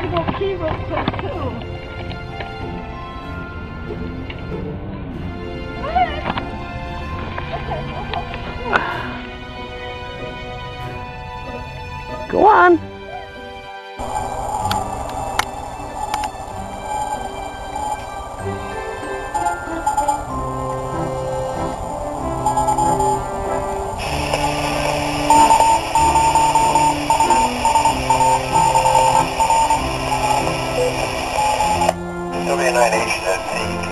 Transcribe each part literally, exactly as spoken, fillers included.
gotta go pee real quick too. Go on. W nine H Z P.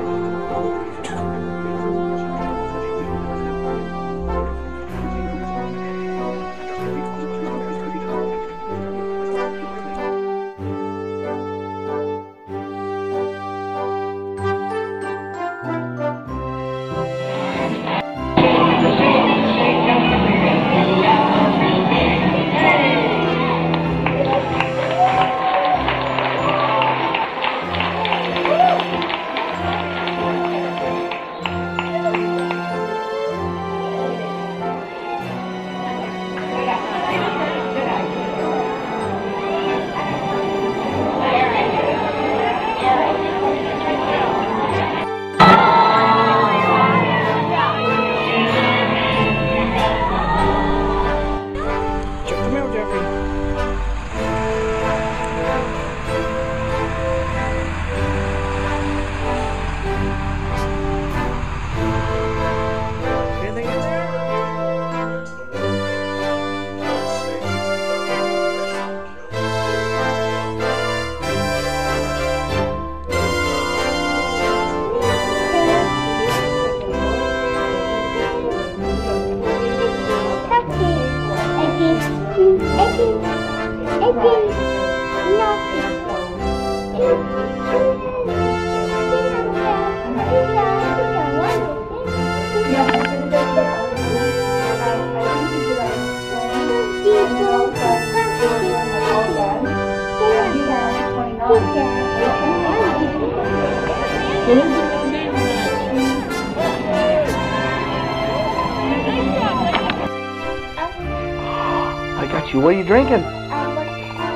I got you. What are you drinking? I want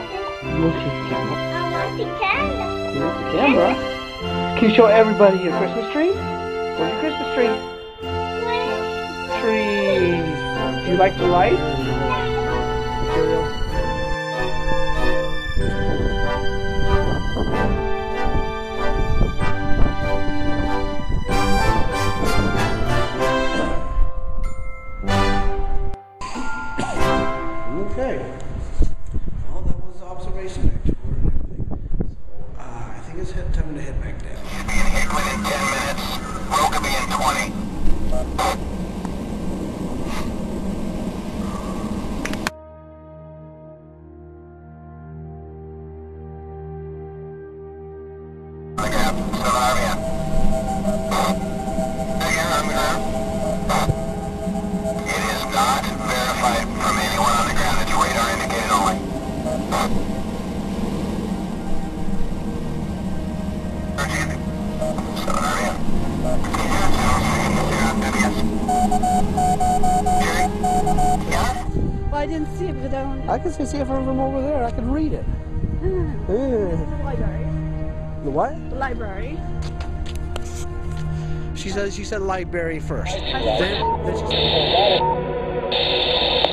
You want the camera? I want the camera. You want the camera? Can you show everybody your Christmas tree? Where's your Christmas tree? Tree. Do you like the lights? Material. Okay. Well, that was observation next door and everything. So, uh, I think it's head time to head back down. Inlet in ten minutes. Welcome in twenty. The gap, seven R V N. Again, I'm ground. It is not verified from anyone on the ground. It's radar indicated only. seven R V N. Well, I didn't see it, but I don't. I can see, see it from over there. I can read it. The Yeah. library. The what? The library. She said she said library first. Then, then she said.